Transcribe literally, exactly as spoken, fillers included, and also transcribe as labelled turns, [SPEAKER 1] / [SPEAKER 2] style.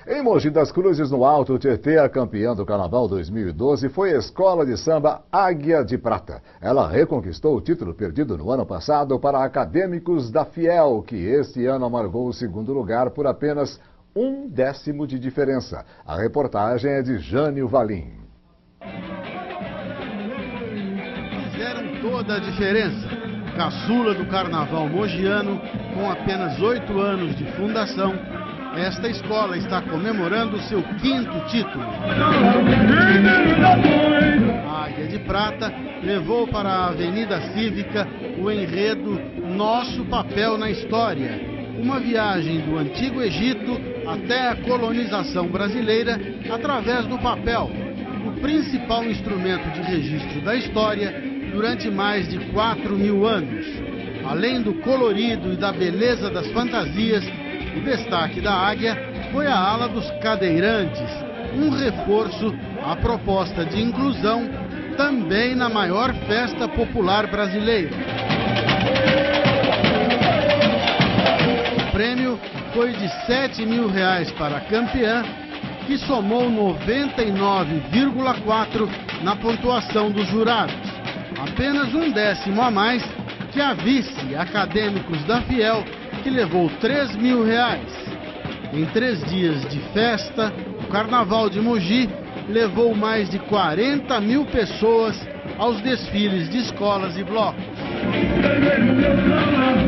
[SPEAKER 1] Em Mogi das Cruzes, no Alto Tietê, a campeã do Carnaval dois mil e doze foi a escola de samba Águia de Prata. Ela reconquistou o título perdido no ano passado para Acadêmicos da Fiel, que este ano amargou o segundo lugar por apenas um décimo de diferença. A reportagem é de Jânio Valim.
[SPEAKER 2] Fizeram toda a diferença. Caçula do Carnaval mogiano, com apenas oito anos de fundação, esta escola está comemorando seu quinto título. A Águia de Prata levou para a Avenida Cívica o enredo Nosso Papel na História, uma viagem do Antigo Egito até a colonização brasileira através do papel, o principal instrumento de registro da história durante mais de quatro mil anos. Além do colorido e da beleza das fantasias, o destaque da Águia foi a ala dos cadeirantes, um reforço à proposta de inclusão também na maior festa popular brasileira. O prêmio foi de sete mil reais para a campeã, que somou noventa e nove vírgula quatro na pontuação dos jurados, apenas um décimo a mais que a vice Acadêmicos da Fiel, que levou três mil reais. Em três dias de festa, o Carnaval de Mogi levou mais de quarenta mil pessoas aos desfiles de escolas e blocos.